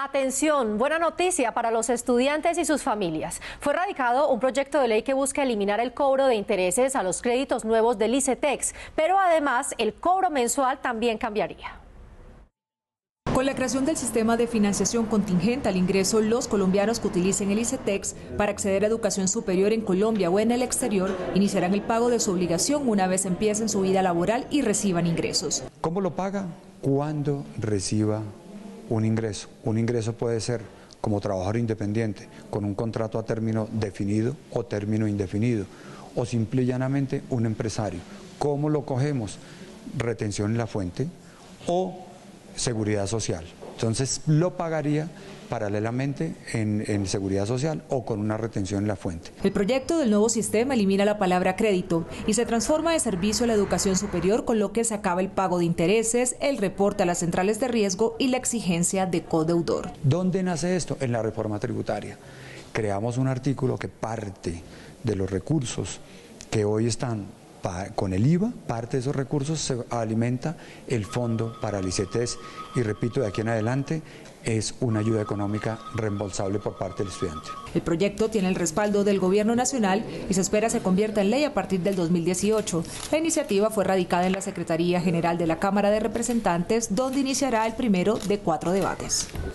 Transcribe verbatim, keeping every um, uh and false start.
Atención, buena noticia para los estudiantes y sus familias. Fue radicado un proyecto de ley que busca eliminar el cobro de intereses a los créditos nuevos del ICETEX, pero además el cobro mensual también cambiaría. Con la creación del sistema de financiación contingente al ingreso, los colombianos que utilicen el ICETEX para acceder a educación superior en Colombia o en el exterior iniciarán el pago de su obligación una vez empiecen su vida laboral y reciban ingresos. ¿Cómo lo paga? Cuando reciba un ingreso. Un ingreso puede ser como trabajador independiente, con un contrato a término definido o término indefinido, o simple y llanamente un empresario. ¿Cómo lo cogemos? Retención en la fuente o seguridad social. Entonces lo pagaría paralelamente en, en seguridad social o con una retención en la fuente. El proyecto del nuevo sistema elimina la palabra crédito y se transforma de servicio a la educación superior, con lo que se acaba el pago de intereses, el reporte a las centrales de riesgo y la exigencia de codeudor. ¿Dónde nace esto? En la reforma tributaria. Creamos un artículo que parte de los recursos que hoy están con el I V A, parte de esos recursos se alimenta el fondo para el ICETEX y repito, de aquí en adelante es una ayuda económica reembolsable por parte del estudiante. El proyecto tiene el respaldo del Gobierno Nacional y se espera se convierta en ley a partir del dos mil dieciocho. La iniciativa fue radicada en la Secretaría General de la Cámara de Representantes, donde iniciará el primero de cuatro debates.